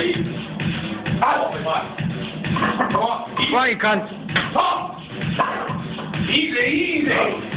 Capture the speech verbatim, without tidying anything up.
Out. Come on. Come on, you cunt. Easy, easy.